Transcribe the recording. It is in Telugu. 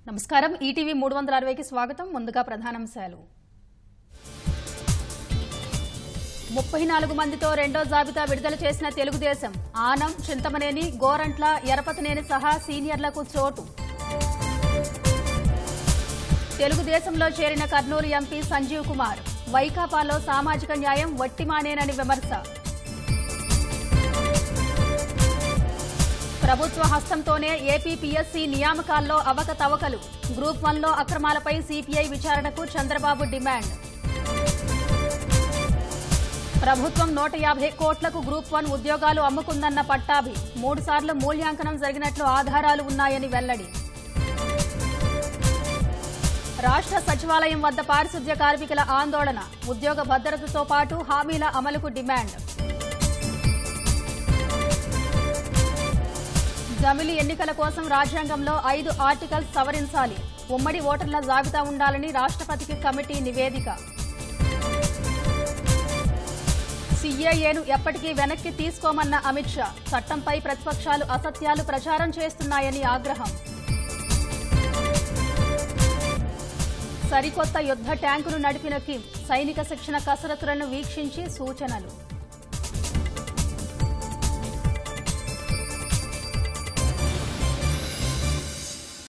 నమస్కారం ఈటీవీ 360కి స్వాగతం ముందుగా ప్రధానాంశాలు 34 మందితో రెండో జాబితా విడుదల చేసిన తెలుగుదేశం ఆనం చింతమనేని గోరంట్ల ఎరపతనేని సహా సీనియర్లకు చోటు తెలుగుదేశంలో చేరిన కర్నూలు ఎంపీ సంజీవ్ కుమార్ వైకాపాలో సామాజిక న్యాయం వట్టిమానేనని విమర్శ ప్రభుత్వ హస్తంతోనే ఏపీ పీఎస్సీ నియామకాల్లో అవకతవకలు గ్రూప్ 1లో అక్రమాలపై సీపీఐ విచారణకు చంద్రబాబు డిమాండ్ ప్రభుత్వం 150 కోట్లకు గ్రూప్ 1 ఉద్యోగాలు అమ్ముకుందన్న పట్టాభి 3 సార్లు మూల్యాంకనం జరిగినట్లు ఆధారాలు ఉన్నాయని వెల్లడి రాష్ట్ర సచివాలయం వద్ద పారిశుద్ధ్య కార్మికుల ఆందోళన ఉద్యోగ భద్రతతో పాటు హామీల అమలుకు డిమాండ్ జమిలి ఎన్నికల కోసం రాజ్యాంగంలో 5 ఆర్టికల్స్ సవరించాలి ఉమ్మడి ఓటర్ల జాబితా ఉండాలని రాష్ట్రపతికి కమిటీ నివేదిక సీఏఏను ఎప్పటికీ వెనక్కి తీసుకోమన్న అమిత్ షా చట్టంపై ప్రతిపక్షాలు అసత్యాలు ప్రచారం చేస్తున్నాయని ఆగ్రహం సరికొత్త యుద్ధ ట్యాంకును నడిపిన కిమ్ సైనిక శిక్షణ కసరత్తులను వీక్షించి సూచనలు